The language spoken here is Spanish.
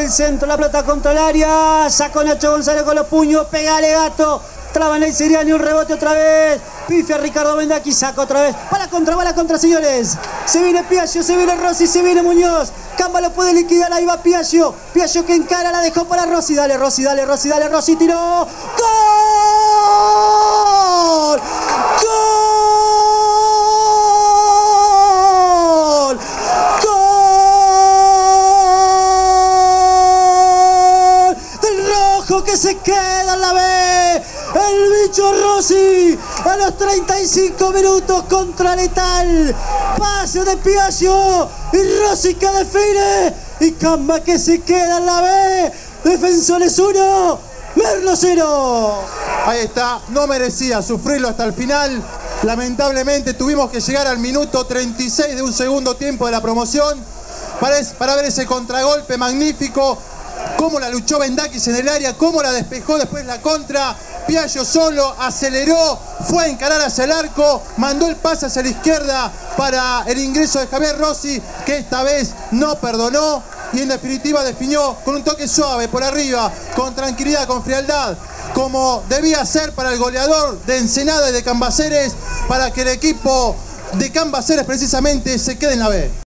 el centro, la pelota contra el área. Sacó Nacho González con los puños. Pegale, gato. Traba Ney Siriani, un rebote otra vez. Pifia Ricardo Bendaki, saca otra vez. Va la contra, señores. Se viene Piaggio, se viene Rossi, se viene Muñoz. Camba lo puede liquidar, ahí va Piaggio. Piaggio que encara, la dejó para Rossi. Dale, Rossi, dale, Rossi, dale, Rossi, tiró. ¡Gol! ¡Gol! ¡Gol! Del rojo que se queda en la B. El bicho Rossi a los 35 minutos contra Letal. Pase de Piaggio y Rossi que define. Y Camba que se queda en la B. Defensores 1, Merlo 0. Ahí está, no merecía sufrirlo hasta el final. Lamentablemente tuvimos que llegar al minuto 36 de un segundo tiempo de la promoción para ver ese contragolpe magnífico. Cómo la luchó Bendakis en el área, cómo la despejó después la contra. Piaggio solo aceleró, fue a encarar hacia el arco, mandó el pase hacia la izquierda para el ingreso de Javier Rossi, que esta vez no perdonó y en definitiva definió con un toque suave por arriba, con tranquilidad, con frialdad, como debía ser para el goleador de Ensenada y de Cambaceres, para que el equipo de Cambaceres precisamente se quede en la B.